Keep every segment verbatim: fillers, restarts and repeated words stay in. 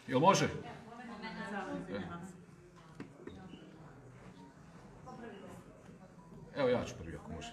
Jel može? E. Evo ja ću prvi ako može.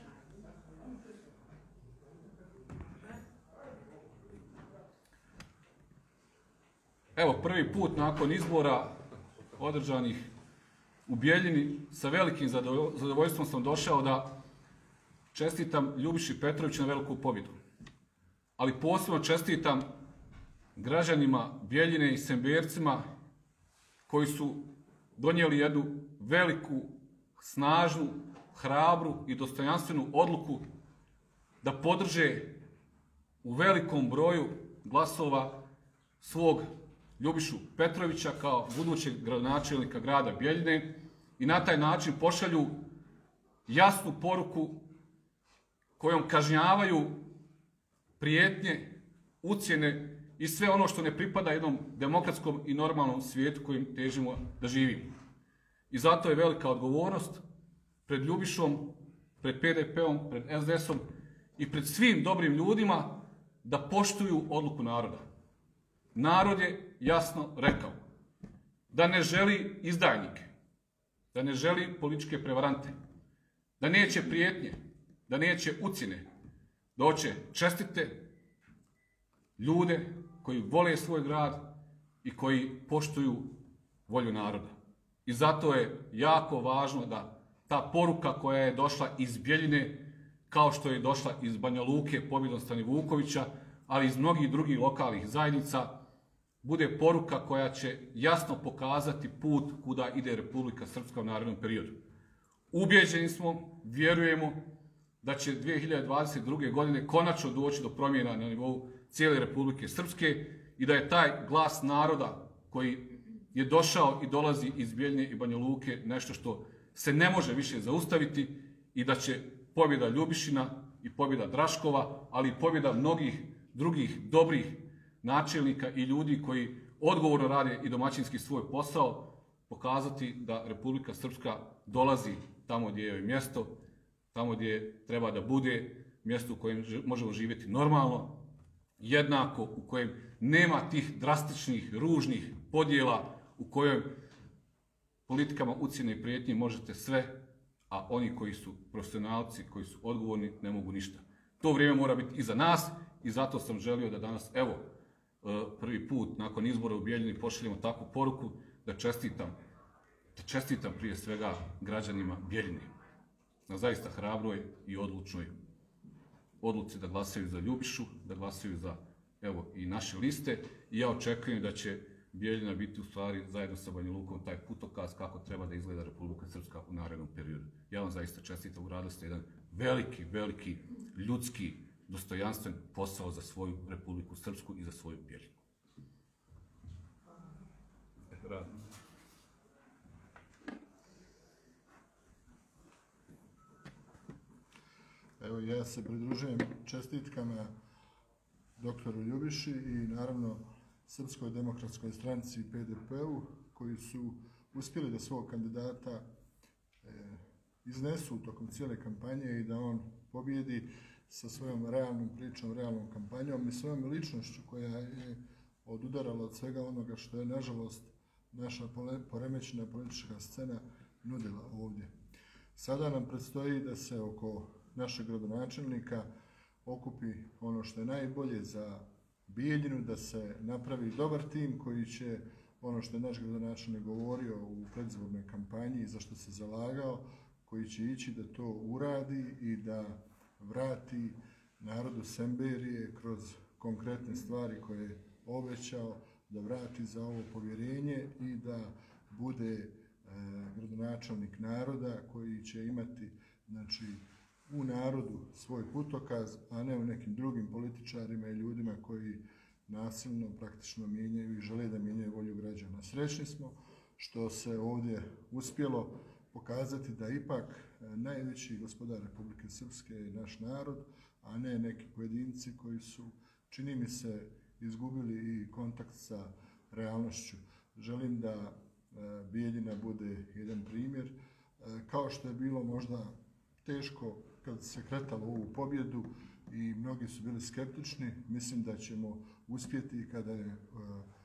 Evo prvi put nakon izbora održanih u Bijeljini sa velikim zadovoljstvom sam došao da čestitam Ljubiši Petroviću na veliku pobjedu. Ali posebno čestitam građanima Bijeljine i Sembercima koji su donijeli jednu veliku, snažnu, hrabru i dostojanstvenu odluku da podrže u velikom broju glasova svog Ljubišu Petrovića kao budućeg gradonačelnika grada Bijeljine i na taj način pošalju jasnu poruku kojom kažnjavaju prijetnje, ucjene i sve ono što ne pripada jednom demokratskom i normalnom svijetu kojim težimo da živimo. I zato je velika odgovornost pred Ljubišom, pred P D P-om, pred S D S-om i pred svim dobrim ljudima da poštuju odluku naroda. Narod je jasno rekao da ne želi izdajnike, da ne želi političke prevarante, da neće prijetnje, da neće ucjene, da hoće čestite ljude koji vole svoj grad i koji poštuju volju naroda. I zato je jako važno da ta poruka koja je došla iz Bijeljine, kao što je došla iz Banja Luke pobjedom Stanivukovića, ali iz mnogih drugih lokalnih zajednica, bude poruka koja će jasno pokazati put kuda ide Republika Srpska u narednom periodu. Ubijeđeni smo, vjerujemo da će dvije hiljade dvadeset druge. godine konačno doći do promjena na nivou cijele Republike Srpske i da je taj glas naroda koji je došao i dolazi iz Bijeljine i Banja Luke nešto što se ne može više zaustaviti i da će pobjeda Ljubišina i pobjeda Draškova, ali i pobjeda mnogih drugih dobrih načelnika i ljudi koji odgovorno rade i domaćinski svoj posao, pokazati da Republika Srpska dolazi tamo gdje je mjesto, tamo gdje treba da bude, mjesto u kojem možemo živjeti normalno, jednako, u kojem nema tih drastičnih, ružnih podjela, u kojem politikama ucjene i prijetnje možete sve, a oni koji su profesionalci, koji su odgovorni, ne mogu ništa. To vrijeme mora biti iza nas i zato sam želio da danas, evo, prvi put nakon izbora u Bijeljini pošaljemo takvu poruku da čestitam, da čestitam prije svega građanima Bijeljine na zaista hrabroj i odlučnoj odluci da glasaju za Ljubišu, da glasaju za, evo, i naše liste i ja očekujem da će Bijeljina biti u stvari zajedno sa Banja Lukom taj putokaz kako treba da izgleda Republika Srpska u narednom periodu. Ja vam zaista čestitam, uradili ste jedan veliki, veliki ljudski, dostojanstven posao za svoju Republiku Srpsku i za svoju Bijeljinu. Evo, ja se pridružujem čestitkama doktoru Ljubiši i naravno Srpskoj demokratskoj stranci i P D P-u koji su uspjeli da svog kandidata e, iznesu tokom cijele kampanje i da on pobjedi sa svojom realnom pričom, realnom kampanjom i svojom ličnošću koja je odudarala od svega onoga što je, nažalost, naša poremećena politička scena nudila ovdje. Sada nam predstoji da se oko našeg gradonačelnika okupi ono što je najbolje za Bijeljinu, da se napravi dobar tim koji će, ono što je naš gradonačelnik govorio u predizbornoj kampanji i za što se zalagao, koji će ići da to uradi i da vrati narodu Semberije kroz konkretne stvari koje je obećao, da vrati za ovo povjerenje i da bude e, gradonačelnik naroda koji će imati, znači, u narodu svoj putokaz, a ne u nekim drugim političarima i ljudima koji nasilno praktično mijenjaju i žele da mijenjaju volju građana. Srećni smo što se ovdje uspjelo pokazati da ipak najveći gospodar Republike Srpske je naš narod, a ne neki pojedinci koji su, čini mi se, izgubili i kontakt sa realnošću. Želim da Bijeljina bude jedan primjer, kao što je bilo možda teško kad se kretalo ovu pobjedu i mnogi su bili skeptični. Mislim da ćemo uspjeti kada je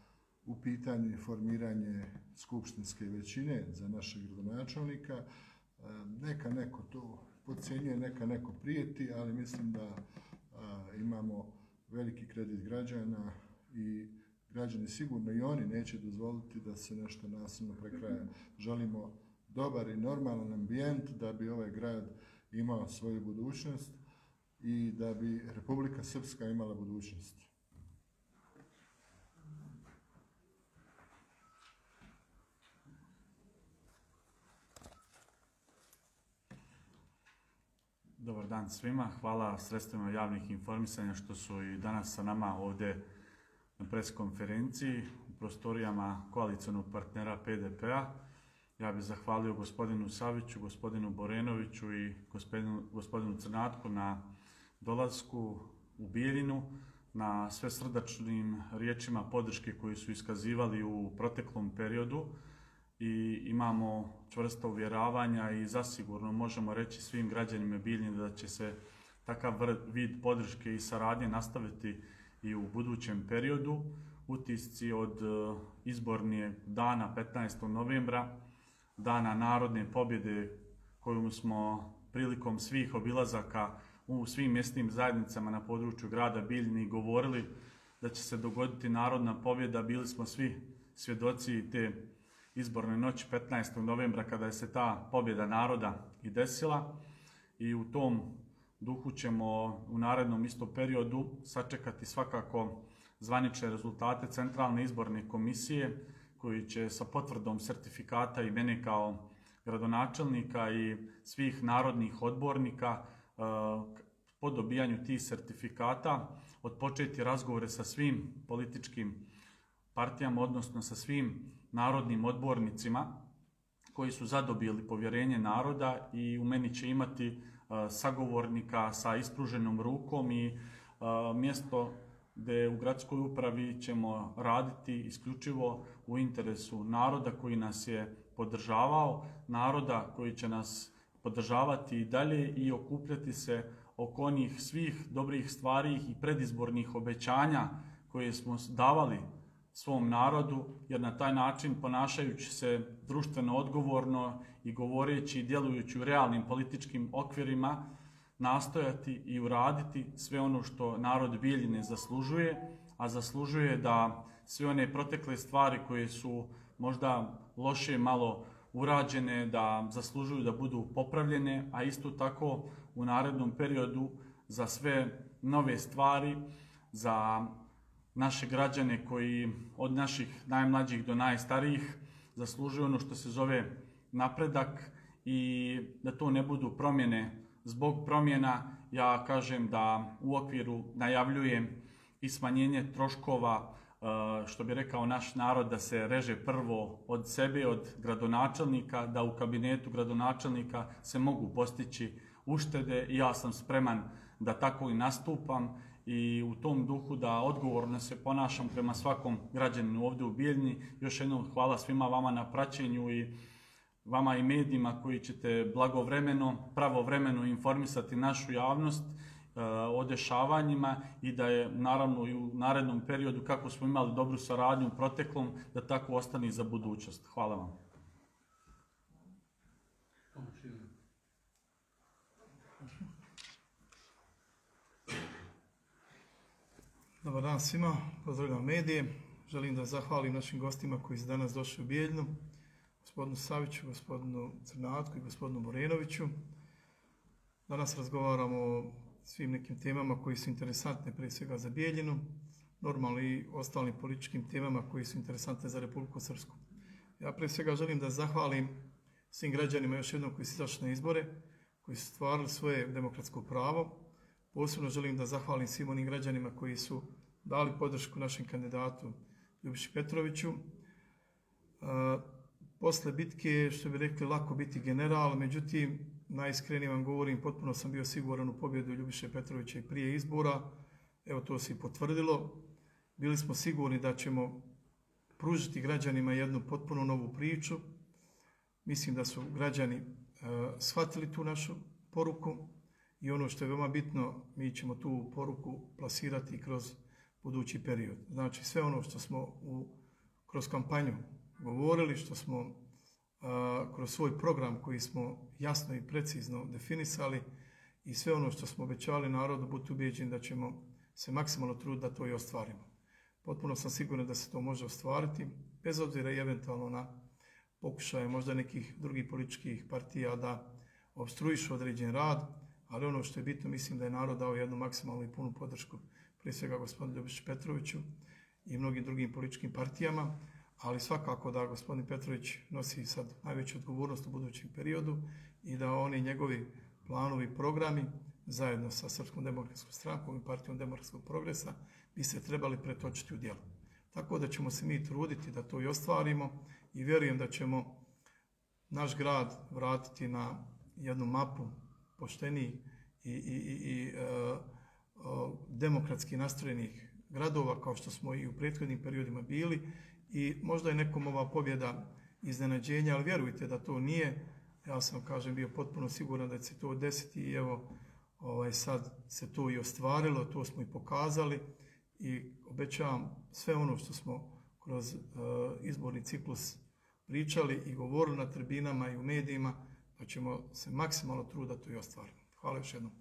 u pitanju formiranje skupštinske većine za našeg gradonačelnika. Neka neko to podcjenjuje, neka neko prijeti, ali mislim da imamo veliki kredit građana i građani sigurno i oni neće dozvoliti da se nešto nasilno prekraja. Želimo dobar i normalan ambijent da bi ovaj grad imao svoju budućnost i da bi Republika Srpska imala budućnost. Dobar dan svima. Hvala sredstvima javnih informisanja što su i danas sa nama ovdje na pres konferenciji u prostorijama koalicionog partnera P D P-a. Ja bih zahvalio gospodinu Saviću, gospodinu Borenoviću i gospodinu, gospodinu Crnatku na dolasku u Bijeljinu, na sve srdačnim riječima podrške koji su iskazivali u proteklom periodu i imamo čvrsta uvjeravanja i zasigurno možemo reći svim građanima Bijeljine da će se takav vid podrške i saradnje nastaviti i u budućem periodu. Utisci od izbornije dana petnaestog novembra, dana narodne pobjede koju smo prilikom svih obilazaka u svim mjesnim zajednicama na području grada Bijeljine govorili da će se dogoditi narodna pobjeda. Bili smo svi svjedoci te izborne noći petnaestog novembra kada je se ta pobjeda naroda i desila i u tom duhu ćemo u narednom isto periodu sačekati svakako zvanične rezultate Centralne izborne komisije koji će sa potvrdom sertifikata i mene kao gradonačelnika i svih narodnih odbornika po dobijanju tih sertifikata odpočeti razgovore sa svim političkim partijama, odnosno sa svim narodnim odbornicima koji su zadobili povjerenje naroda i u meni će imati sagovornika sa ispruženom rukom i mjesto gdje u gradskoj upravi ćemo raditi isključivo u interesu naroda koji nas je podržavao, naroda koji će nas podržavati i dalje i okupljati se oko onih svih dobrih stvari i predizbornih obećanja koje smo davali svom narodu, jer na taj način, ponašajući se društveno odgovorno i govoreći i djelujući u realnim političkim okvirima, nastojati i uraditi sve ono što narod Bijeljine zaslužuje, a zaslužuje da sve one protekle stvari koje su možda loše malo urađene, da zaslužuju da budu popravljene, a isto tako u narednom periodu za sve nove stvari, za naše građane koji od naših najmlađih do najstarijih zaslužuju ono što se zove napredak i da to ne budu promjene zbog promjena. Ja kažem da u okviru najavljujem i smanjenje troškova, što bi rekao naš narod, da se reže prvo od sebe, od gradonačelnika, da u kabinetu gradonačelnika se mogu postići uštede i ja sam spreman da tako i nastupam i u tom duhu da odgovorno se ponašam prema svakom građaninu ovdje u Bijeljini. Još jednom hvala svima vama na praćenju i vama i medijima koji ćete blagovremeno, pravovremeno informisati našu javnost e, o dešavanjima i da je naravno i u narednom periodu kako smo imali dobru saradnju u proteklom, da tako ostane i za budućnost. Hvala vam. Dobar dan svima, pozdravljam medije. Želim da zahvalim našim gostima koji su danas došli u Bijeljinu, gospodinu Saviću, gospodinu Crnatku i gospodinu Borenoviću. Danas razgovaramo o svim nekim temama koji su interesantne prije svega za Bijeljinu, normalno i ostalim političkim temama koji su interesantne za Republiku Srpsku. Ja prije svega želim da zahvalim svim građanima još jednom koji su izašli na izbore, koji su stvarili svoje demokratsko pravo. Posebno želim da zahvalim svim onim građanima koji su dali podršku našem kandidatu Ljubiši Petroviću. Posle bitke, što bi rekli, lako biti general, međutim, najiskrenije vam govorim, potpuno sam bio siguran u pobjedu Ljubiše Petrovića i prije izbora. Evo, to se i potvrdilo. Bili smo sigurni da ćemo pružiti građanima jednu potpuno novu priču. Mislim da su građani uh, shvatili tu našu poruku i ono što je veoma bitno, mi ćemo tu poruku plasirati kroz budući period. Znači, sve ono što smo u kroz kampanju govorili, što smo a, kroz svoj program koji smo jasno i precizno definisali i sve ono što smo obećali narodu, budite ubijeđeni da ćemo se maksimalno truditi da to i ostvarimo. Potpuno sam siguran da se to može ostvariti, bez obzira i eventualno na pokušaje možda nekih drugih političkih partija da opstruišu određen rad, ali ono što je bitno, mislim da je narod dao jednu maksimalnu i punu podršku, prije svega gospodinu Ljubiši Petroviću i mnogim drugim političkim partijama, ali svakako da gospodin Petrović nosi sad najveću odgovornost u budućem periodu i da oni njegovi planovi i programi zajedno sa Srpskom demokratskom strankom i Partijom demokratskog progresa bi se trebali pretočiti u djelo. Tako da ćemo se mi truditi da to i ostvarimo i vjerujem da ćemo naš grad vratiti na jednu mapu poštenih i, i, i, i uh, uh, demokratski nastrojenih gradova kao što smo i u prethodnim periodima bili i možda je nekom ova pobjeda iznenađenja, ali vjerujte da to nije. Ja sam, kažem, bio potpuno siguran da će se to desiti i evo ovaj, sad se to i ostvarilo, to smo i pokazali i obećavam sve ono što smo kroz uh, izborni ciklus pričali i govorili na tribinama i u medijima, da ćemo se maksimalno truditi to i ostvariti. Hvala još jednom.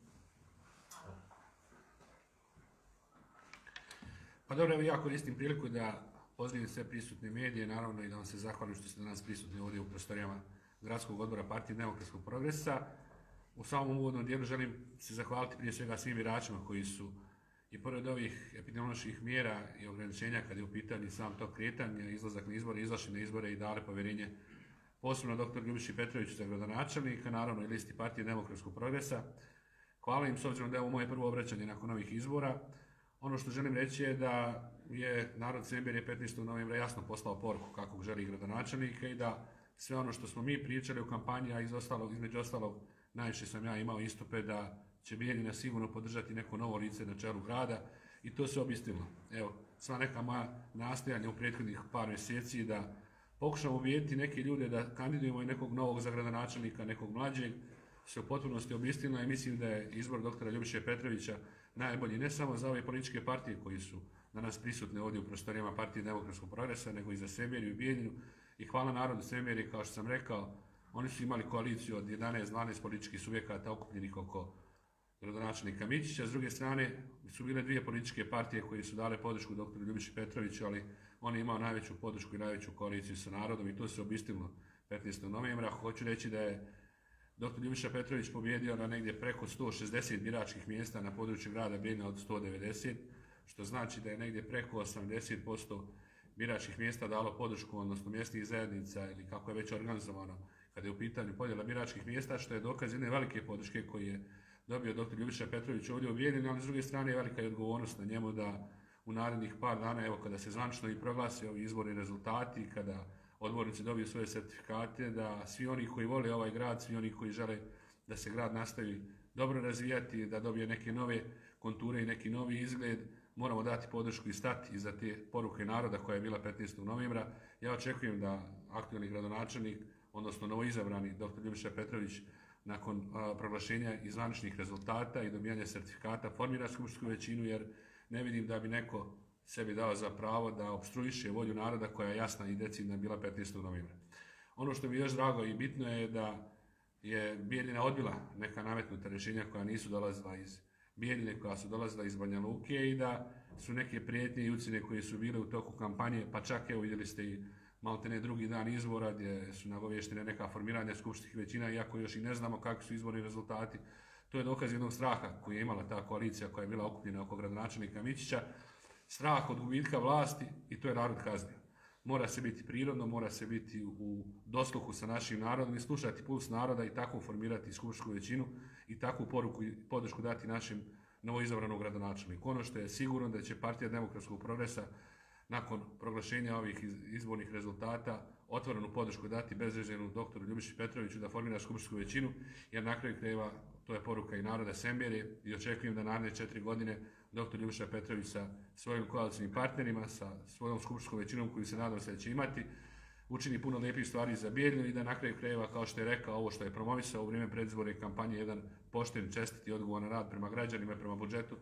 Pa dobro, evo ja koristim priliku da pozdravim sve prisutne medije, naravno i da vam se zahvalim što ste danas prisutni ovdje u prostorijama Gradskog odbora Partije demokratskog progresa. U samom uvodnom dijelu želim se zahvaliti prije svega svim biračima koji su i pored ovih epidemioloških mjera i ograničenja kad je u pitanju sam to kretanje, izlazak na izbore, izašli na izbore i dali povjerenje posebno doktor Ljubiši Petroviću za gradonačelnika, naravno i listi Partije demokratskog progresa. Hvala im s obzirom da je ovo moje prvo obraćanje nakon ovih izbora. Ono što želim reći je da je narod Semberije petnaestog novembra jasno poslao poruku kakvog želi gradonačelnika i da sve ono što smo mi pričali u kampanji, a iz ostalog, između ostalog najviše sam ja imao istupe da će Bijeljina sigurno podržati neko novo lice na čelu grada i to se obistilo. Evo, sva neka moja nastojanja u prethodnih par mjeseci da pokušamo ubijediti neke ljude da kandidujemo i nekog novog za gradonačelnika, nekog mlađeg, se u potpunosti obistinila i mislim da je izbor doktora Ljubiše Petrovića najbolji ne samo za ove političke partije koji su danas prisutne ovdje u prostorijama Partije demokratskog progresa, nego i za Semberiju i Bijeljinu. I hvala narodu Semberije, kao što sam rekao, oni su imali koaliciju od jedanaest dvanaest političkih subjekata okupljenih oko gradonačelnika Mićića. S druge strane su bile dvije političke partije koje su dale podršku doktoru Ljubiši Petroviću, ali on je imao najveću podršku i najveću koaliciju sa narodom i to se obistinilo petnaestog novembra. Hoću reći da je doktor Ljubiša Petrović pobjedio na negdje preko sto šezdeset biračkih mjesta na području grada Bijeljina od sto devedeset, što znači da je negdje preko osamdeset posto biračkih mjesta dalo podršku, odnosno mjesnih zajednica ili kako je već organizovano kada je u pitanju podjela biračkih mjesta, što je dokaz jedne velike podrške koji je dobio doktor Ljubiša Petrović ovdje u Bijeljini, ali s druge strane je velika i odgovornost na njemu da u narednih par dana, evo kada se zvanično i proglase ovi izborni rezultati, kada odbornici dobiju svoje certifikate, da svi oni koji vole ovaj grad, svi oni koji žele da se grad nastavi dobro razvijati, da dobije neke nove konture i neki novi izgled, moramo dati podršku i stati iza te poruke naroda koja je bila petnaestog novembra. Ja očekujem da aktualni gradonačelnik, odnosno novoizabrani doktor Ljubiša Petrović, nakon a, proglašenja i zvaničnih rezultata i dobijanja certifikata formira skupštinsku većinu, jer ne vidim da bi neko sebi dao za pravo da opstruiše volju naroda koja je jasna i decidna bila petnaestog novembra. Ono što mi je još drago i bitno je da je Bijeljina odbila neka nametnuta rješenja koja nisu dolazila iz Bijeljine, koja su dolazila iz Banja Luke i da su neke prijetnje i ucjene koje su bile u toku kampanje, pa čak evo vidjeli ste i maltene drugi dan izbora gdje su nagovještene neka formiranja skupštinskih većina, iako još i ne znamo kakvi su izborni rezultati. To je dokaz jednog straha koji je imala ta koalicija koja je bila okupljena oko gradonačelnika Mićića, strah od gubitka vlasti i to je narod kaznio. Mora se biti prirodno, mora se biti u dosluhu sa našim narodom i slušati puls naroda i tako formirati skupštinsku većinu i takvu poruku i podršku dati našim novoizabranom gradonačelniku. Ono što je sigurno da će Partija demokratskog progresa nakon proglašenja ovih izbornih rezultata otvorenu podršku dati bezrezervnu doktoru Ljubiši Petroviću da formira skupštinsku većinu, jer na kraju krajeva to je poruka i naroda Semberije i očekujem da naredne četiri godine doktor Ljubiša Petrović sa svojim koalicijnim partnerima, sa svojom skupštinskom većinom koju se nadam se da će imati, učini puno lijepih stvari za Bijeljinu i da na kraju krajeva, kao što je rekao, ovo što je promovisao u vrijeme predizborne kampanje, jedan pošten, čestit i odgovoran rad prema građanima i prema budžetu,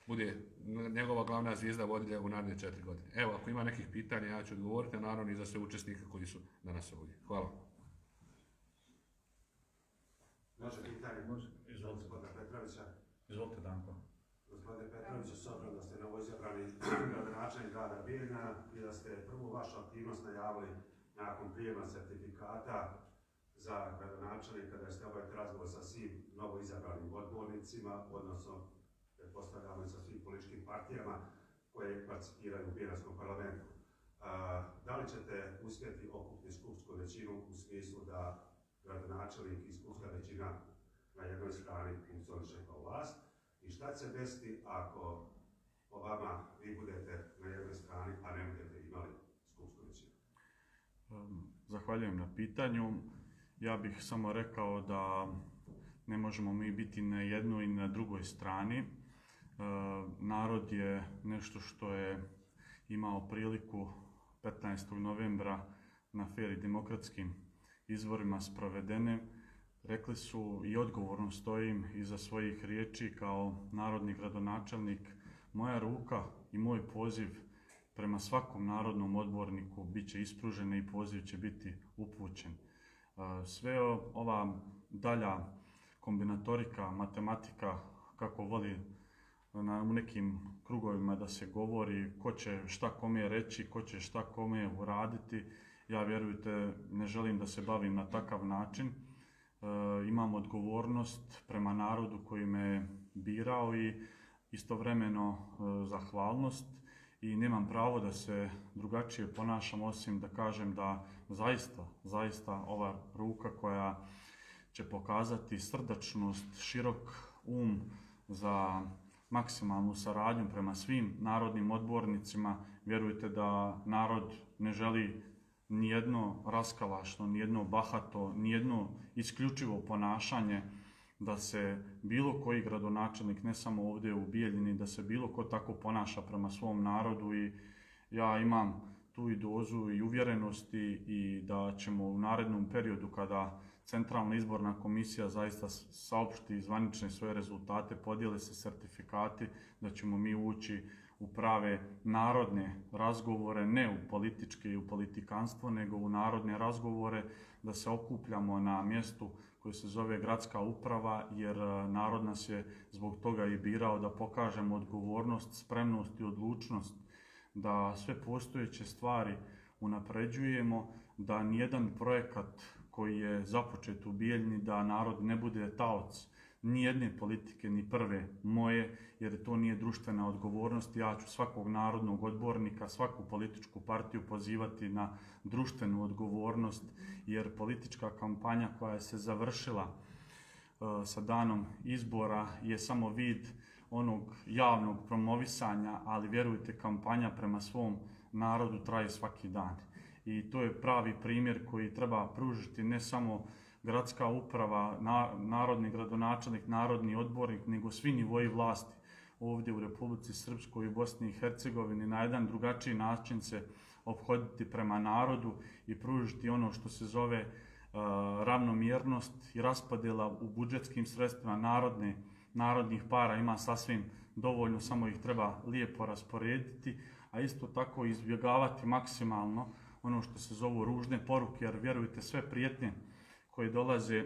bude njegova glavna zvijezda vodilja u naredne četiri godine. Evo, ako ima nekih pitanja, ja ću odgovoriti, naravno i za sve učesnike koji su danas ovdje. Hvala. Može pitanje? Može. Izvolite. Gospodina Petrovića. Izvolite, Danko. Gospodine Petroviću, s obzirom da ste novoizabrani gradonačelnik grada Bijeljina i da ste prvu vašu aktivnost najavili nakon prijema certifikata za gradonačelnika, da ste obaviti razgovor sa svim novoizabranim odbornicima, odnosno pretpostavljamo i sa svim političkim partijama koje participiraju u Bijeljanskom parlamentu. A, da li ćete uspjeti okupiti skupsku većinu u smislu da gradonačelnik i skupska većina na jednoj strani funkcioniše kao vlast? I šta će se desiti ako po vama vi budete na jednoj strani, a ne budete imali skupsku većinu? Zahvaljujem na pitanju. Ja bih samo rekao da ne možemo mi biti na jednoj i na drugoj strani. Narod je nešto što je imao priliku petnaestog novembra na fer i demokratskim izborima sprovedene. Rekli su i odgovorno stojim iza svojih riječi kao narodni gradonačelnik. Moja ruka i moj poziv prema svakom narodnom odborniku bit će ispružena i poziv će biti upućen. Sve ova dalja kombinatorika, matematika, kako voli na, u nekim krugovima da se govori ko će šta kome reći, ko će šta kome uraditi, ja vjerujte ne želim da se bavim na takav način. E, imam odgovornost prema narodu koji me birao i istovremeno e, zahvalnost i nemam pravo da se drugačije ponašam osim da kažem da zaista, zaista ova ruka koja će pokazati srdačnost, širok um za maksimalnu saradnju prema svim narodnim odbornicima, vjerujte da narod ne želi nijedno raskalašno, nijedno bahato, nijedno isključivo ponašanje da se bilo koji gradonačelnik, ne samo ovdje u Bijeljini, da se bilo ko tako ponaša prema svom narodu i ja imam tu i dozu i uvjerenosti i da ćemo u narednom periodu kada Centralna izborna komisija zaista saopšti zvanične svoje rezultate, podijele se sertifikati, da ćemo mi ući u prave narodne razgovore, ne u političke i u politikanstvo, nego u narodne razgovore, da se okupljamo na mjestu koje se zove gradska uprava, jer narod nas je zbog toga i birao da pokažemo odgovornost, spremnost i odlučnost, da sve postojeće stvari unapređujemo, da nijedan projekat koji je započet u Bijeljini, da narod ne bude taoc nijedne politike, ni prve moje, jer to nije društvena odgovornost. Ja ću svakog narodnog odbornika, svaku političku partiju pozivati na društvenu odgovornost, jer politička kampanja koja se završila uh, sa danom izbora je samo vid onog javnog promovisanja, ali vjerujte, kampanja prema svom narodu traje svaki dan. I to je pravi primjer koji treba pružiti ne samo gradska uprava, na, narodni gradonačelnik, narodni odbornik, nego svi nivoji vlasti ovdje u Republici Srpskoj i Bosni i Hercegovini na jedan drugačiji način se ophoditi prema narodu i pružiti ono što se zove uh, ravnomjernost i raspodjela u budžetskim sredstvima narodne, narodnih para ima sasvim dovoljno, samo ih treba lijepo rasporediti, a isto tako izbjegavati maksimalno ono što se zovu ružne poruke, jer vjerujte, sve prijetnje koje dolaze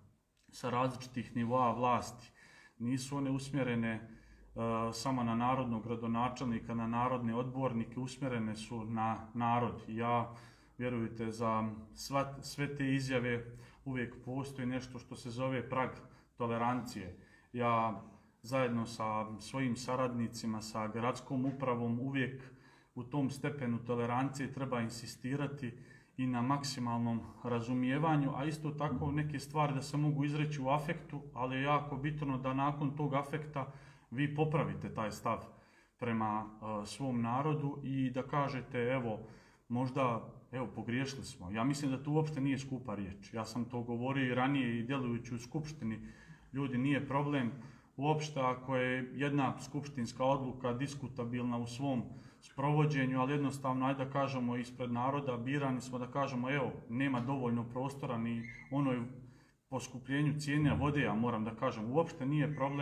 sa različitih nivoa vlasti nisu one usmjerene uh, samo na narodnog gradonačelnika, na narodne odbornike, usmjerene su na narod. Ja, vjerujte, za sva, sve te izjave uvijek postoji nešto što se zove prag tolerancije. Ja zajedno sa svojim saradnicima, sa gradskom upravom uvijek u tom stepenu tolerancije treba insistirati i na maksimalnom razumijevanju, a isto tako neke stvari da se mogu izreći u afektu, ali je jako bitno da nakon tog afekta vi popravite taj stav prema uh, svom narodu i da kažete, evo, možda, evo, pogriješili smo. Ja mislim da to uopšte nije skupa riječ. Ja sam to govorio i ranije i djelujući u skupštini. Ljudi, nije problem uopšte ako je jedna skupštinska odluka diskutabilna u svom sprovođenju, ali jednostavno, ajde da kažemo, ispred naroda birani smo da kažemo, evo, nema dovoljno prostora ni onoj poskupljenju cijene vode, ja moram da kažem, uopšte nije problem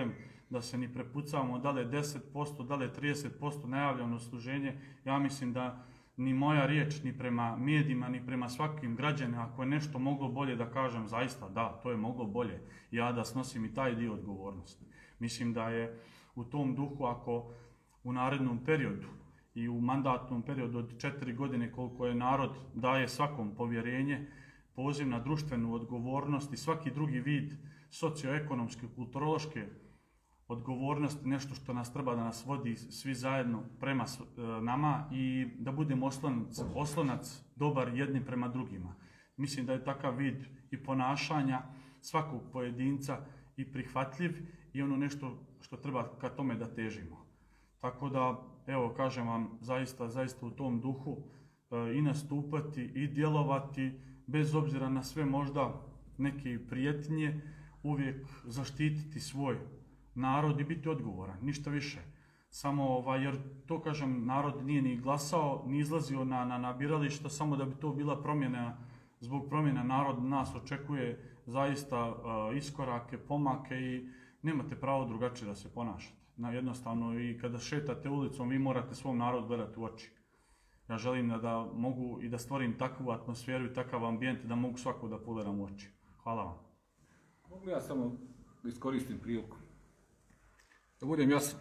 da se ni prepucavamo da li je deset posto, da li je trideset posto najavljeno služenje. Ja mislim da ni moja riječ, ni prema medijima, ni prema svakim građanima, ako je nešto moglo bolje da kažem, zaista da, to je moglo bolje. Ja da snosim i taj dio odgovornosti. Mislim da je u tom duhu, ako u narednom periodu i u mandatnom periodu od četiri godine koliko je narod daje svakom povjerenje, poziv na društvenu odgovornost i svaki drugi vid socioekonomske, kulturološke odgovornosti, nešto što nas treba da nas vodi svi zajedno prema nama i da budemo oslonac, oslonac dobar jedni prema drugima. Mislim da je takav vid i ponašanja svakog pojedinca i prihvatljiv i ono nešto što treba ka tome da težimo. Tako da, evo, kažem vam, zaista, zaista u tom duhu e, i nastupati i djelovati, bez obzira na sve možda neke prijetnje, uvijek zaštititi svoj narod i biti odgovoran, ništa više. Samo, ovaj, jer to, kažem, narod nije ni glasao, ni izlazio na, na, na birališta, samo da bi to bila promjena, zbog promjena narod nas očekuje zaista uh, iskorake, pomake i nemate pravo drugačije da se ponašate. Na, jednostavno, i kada šetate ulicom, vi morate svom narodu gledati u oči. Ja želim da, da mogu i da stvorim takvu atmosferu i takav ambijent da mogu svako da pogledam u oči. Hvala vam. Mogu ja samo da iskoristim priliku. Da budem jasan.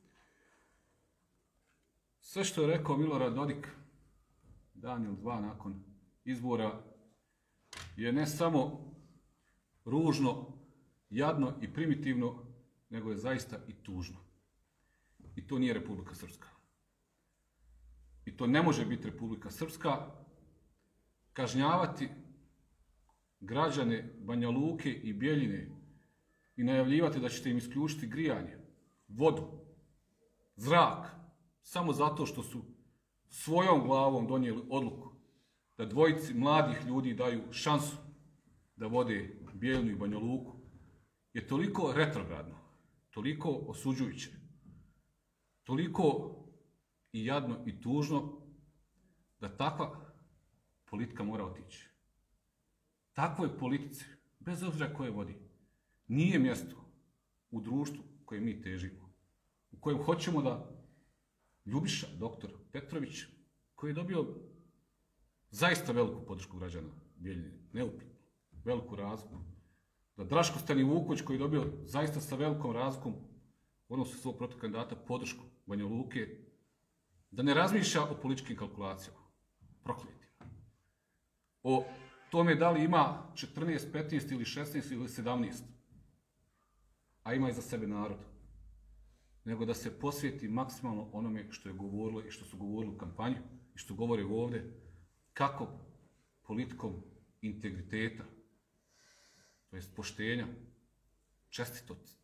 Sve što je rekao Milorad Dodik, dan ili dva nakon izbora, je ne samo ružno, jadno i primitivno, nego je zaista i tužno. I to nije Republika Srpska. I to ne može biti Republika Srpska. Kažnjavati građane Banja Luke i Bjeljine i najavljivati da ćete im isključiti grijanje, vodu, zrak, samo zato što su svojom glavom donijeli odluku da dvojici mladih ljudi daju šansu da vode Bijeljinu i Banja Luku, je toliko retrogradno, toliko osuđujuće, toliko i jadno i tužno da takva politika mora otići. Takvoj politici, bez obzira koje vodi, nije mjesto u društvu koje mi težimo, u kojem hoćemo da Ljubiša, doktor Petrović, koji je dobio zaista veliku podršku građana Bijeljine, neupitno, veliku razliku, da Draško Stanivuković, koji je dobio zaista sa velikom razlikom u odnosu svog protiv kandidata podršku Banja Luke, da ne razmišlja o političkim kalkulacijama, prokletima, o tome da li ima četrnaest, petnaest ili šesnaest ili sedamnaest, a ima i za sebe narod, nego da se posvijeti maksimalno onome što je govorilo i što su govorili u kampanju i što govore ovdje, kako politikom integriteta, to jest poštenja, čestitosti,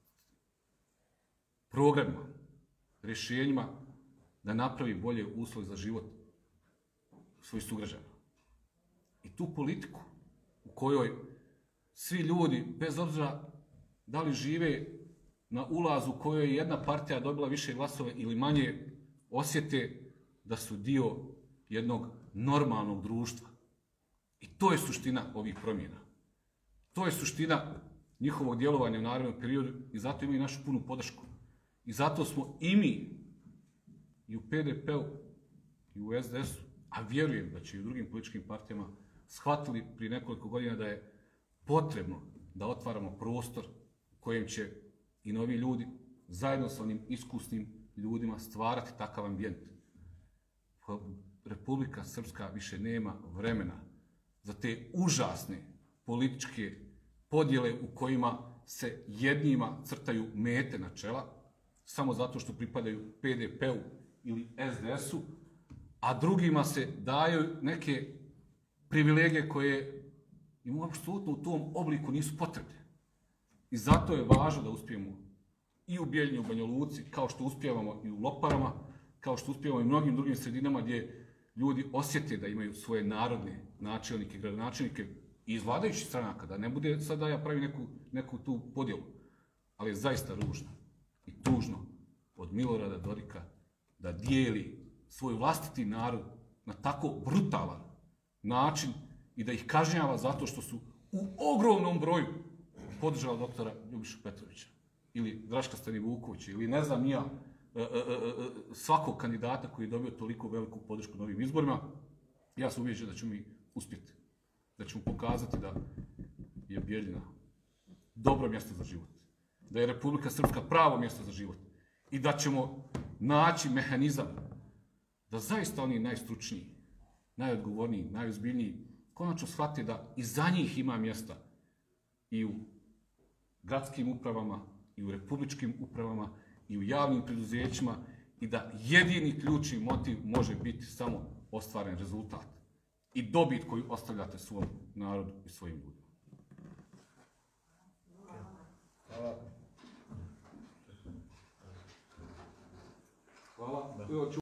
programima, rješenjima da napravi bolje uslove za život svojih sugrađana. I tu politiku u kojoj svi ljudi, bez obzira da li žive na ulazu u kojoj je jedna partija dobila više glasove ili manje, osjete da su dio jednog normalnog društva. I to je suština ovih promjena. To je suština njihovog djelovanja u narednom periodu i zato imaju našu punu podršku. I zato smo i mi, i u P D P-u, i u S D S-u, a vjerujem da će i u drugim političkim partijama, shvatili prije nekoliko godina da je potrebno da otvaramo prostor u kojem će i novi ljudi zajedno sa onim iskusnim ljudima stvarati takav ambijent. Republika Srpska više nema vremena za te užasne političke podjele u kojima se jednima crtaju mete na čela, samo zato što pripadaju P D P-u ili S D S-u, a drugima se daju neke privilegije koje im apsolutno u tom obliku nisu potrebne. I zato je važno da uspijemo i u Bijeljini, i u Banja Luci, kao što uspijevamo i u Loparama, kao što uspijevamo i u mnogim drugim sredinama gdje ljudi osjete da imaju svoje narodne načelnike, gradonačelnike i iz vladajućih stranaka, da ne bude sad da ja pravim neku, neku tu podjelu. Ali je zaista ružno i tužno od Milorada Dodika da dijeli svoj vlastiti narod na tako brutalan način i da ih kažnjava zato što su u ogromnom broju podržali doktora Ljubišu Petrovića. ili Draška Stanivuković, ili ne znam ja, e, e, e, svakog kandidata koji je dobio toliko veliku podršku na ovim izborima, ja sam uvjeđen da ćemo mi uspjeti. Da ćemo pokazati da je Bijeljina dobro mjesto za život. Da je Republika Srpska pravo mjesto za život. I da ćemo naći mehanizam da zaista oni najstručniji, najodgovorniji, najozbiljniji konačno shvate da i za njih ima mjesta i u gradskim upravama, i u republičkim upravama, i u javnim preduzećima i da jedini ključni motiv može biti samo ostvaren rezultat i dobit koju ostavljate svom narodu i svojim ljudima. Hvala. Hvala.